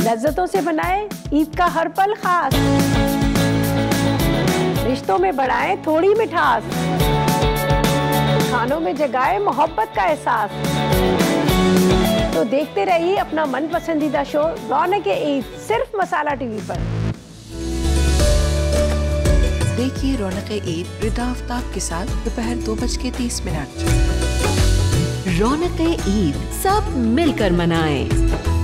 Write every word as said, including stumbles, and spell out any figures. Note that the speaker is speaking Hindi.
लज्जतों से बनाए ईद का हर पल खास, रिश्तों में बढ़ाए थोड़ी मिठास, खानों में जगाए मोहब्बत का एहसास। तो देखते रहिए अपना मन पसंदीदा शो रौनक-ए-ईद सिर्फ मसाला टीवी पर। देखिए रौनक-ए-ईद रिदा आफ्ताब के साथ दोपहर दो बज के तीस मिनट। रौनक-ए-ईद सब मिलकर मनाएं।